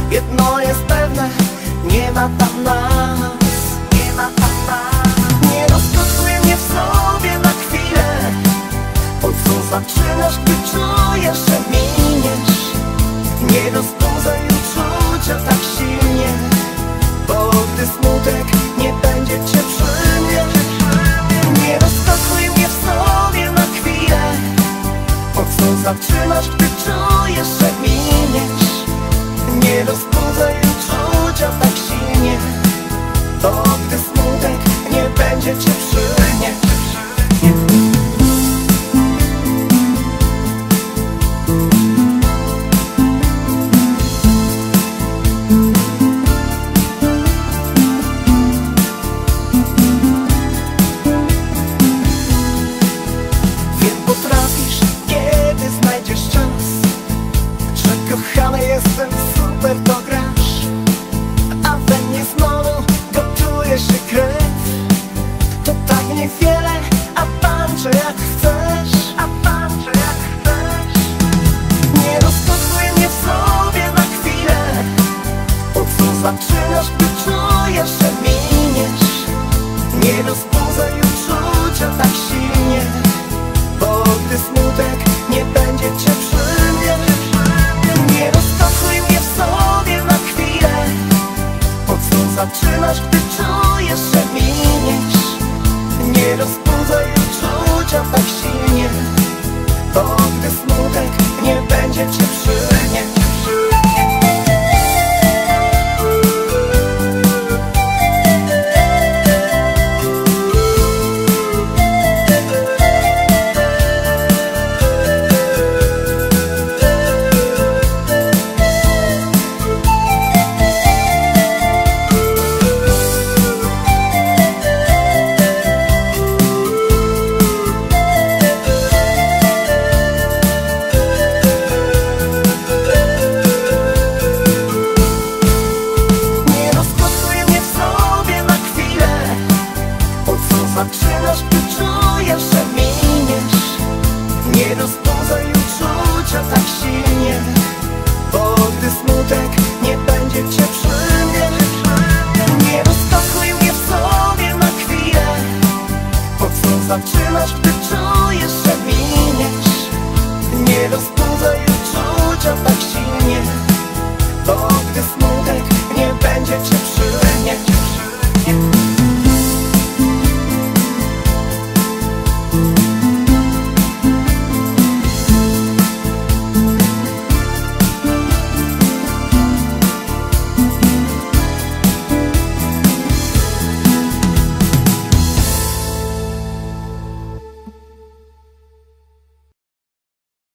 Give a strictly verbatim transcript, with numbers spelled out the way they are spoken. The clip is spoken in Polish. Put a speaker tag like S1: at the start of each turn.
S1: Jedno jest pewne, nie ma tam nas, nie ma tam nas. Nie rozkochuj mnie w sobie na chwilę. Po co zaczynasz, gdy czujesz, że miniesz? Nie rozbudzaj uczucia tak silnie, bo gdy smutek nie będzie cię przy mnie. Nie rozkochuj mnie w sobie na chwilę. Po co zaczynasz, gdy czujesz, że miniesz? Nie rozbudzaj